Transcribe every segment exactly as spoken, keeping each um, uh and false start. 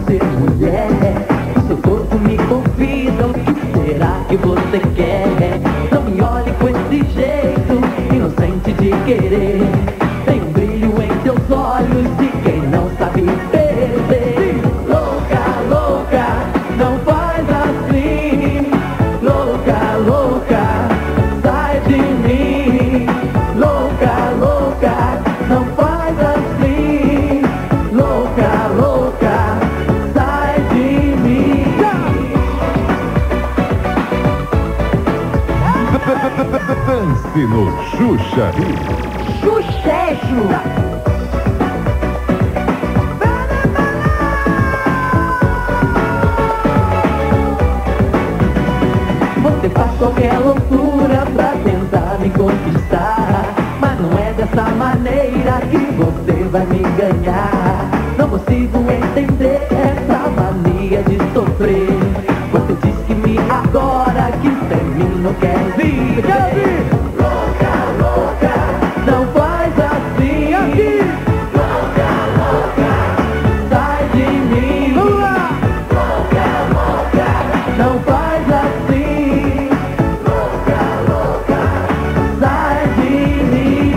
ser mulher. O seu corpo me convida, o que será que você quer? Não me olhe com esse jeito inocente de querer. Tem um brilho em seus olhos de quem não sabe perder. Louca, louca, não faz assim. Louca, louca, sai de mim. Louca, louca, não faz assim. Louca, louca, sai de mim. Dance no Xuxa. Xuxejo! Você faz qualquer loucura pra tentar me conquistar, mas não é dessa maneira que você vai me ganhar. Não consigo entender essa mania de sofrer. Você diz que me adora, que sem mim não quer viver. Louca, louca, não faz assim. Aqui. Louca, louca, sai de mim. Louca, louca, não faz assim. Louca, louca, sai de mim.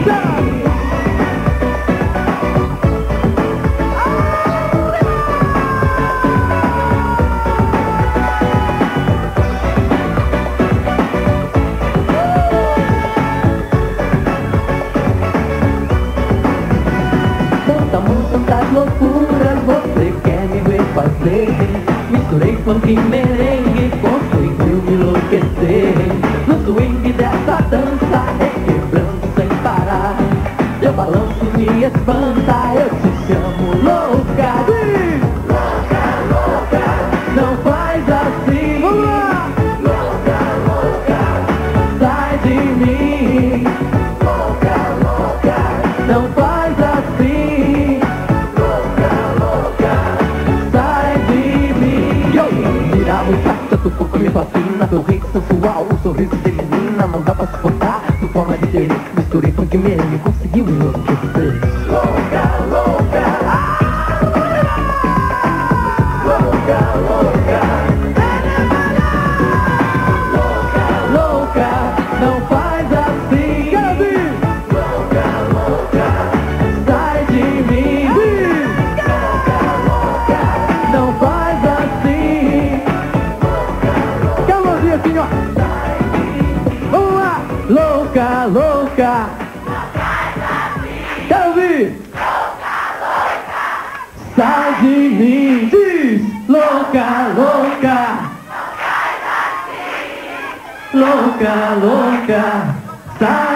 Tantas loucuras você quer me ver fazer. Misturei funk e merengue, conseguiu me enlouquecer. No swing dessa dança, requebrando sem parar. Eu balanço, me espanta, eu te chamo louca. Louca, louca, não faz assim. Louca, louca, sai de mim. Louca, louca, não faz assim. Tanto pouco me fascina, teu rei sensual, o sorriso de menina, não dá pra suportar, tua forma de ter, misturei funk merengue, conseguiu me enlouquecer. Louca, louca, louca, louca, louca, louca, não faz assim. Louca, louca, sai de mim. Louca, louca, não faz assim. Assim, ó. Vamos lá! Louca, louca! Quero ouvir! Louca, louca! Sai de mim! Diz! Louca, louca! Louca, louca! Sai